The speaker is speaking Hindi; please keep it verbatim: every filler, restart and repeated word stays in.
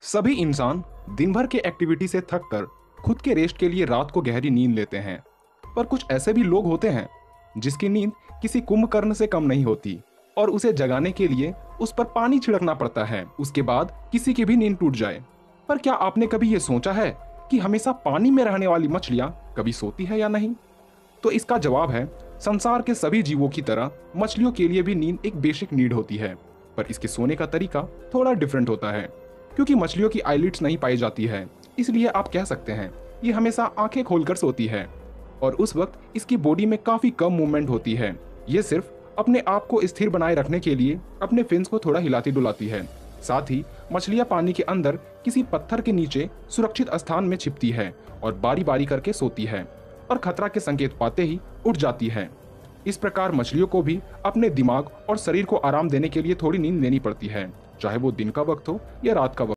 सभी इंसान दिन भर के एक्टिविटी से थक कर खुद के रेस्ट के लिए रात को गहरी नींद लेते हैं। पर कुछ ऐसे भी लोग होते हैं जिसकी नींद किसी कुंभकर्ण से कम नहीं होती और उसे जगाने के लिए उस पर पानी छिड़कना पड़ता है, उसके बाद किसी की भी नींद टूट जाए। पर क्या आपने कभी ये सोचा है कि हमेशा पानी में रहने वाली मछलियां कभी सोती है या नहीं? तो इसका जवाब है, संसार के सभी जीवों की तरह मछलियों के लिए भी नींद एक बेसिक नीड होती है, पर इसके सोने का तरीका थोड़ा डिफरेंट होता है। क्योंकि मछलियों की आईलिड्स नहीं पाई जाती है, इसलिए आप कह सकते हैं ये हमेशा आंखें खोलकर सोती है और उस वक्त इसकी बॉडी में काफी कम मूवमेंट होती है। ये सिर्फ अपने आप को स्थिर बनाए रखने के लिए अपने फिन्स को थोड़ा हिलाती डुलाती है। साथ ही मछलियां पानी के अंदर किसी पत्थर के नीचे सुरक्षित स्थान में छिपती है और बारी बारी करके सोती है और खतरा के संकेत पाते ही उठ जाती है। इस प्रकार मछलियों को भी अपने दिमाग और शरीर को आराम देने के लिए थोड़ी नींद लेनी पड़ती है, चाहे वो दिन का वक्त हो या रात का वक्त।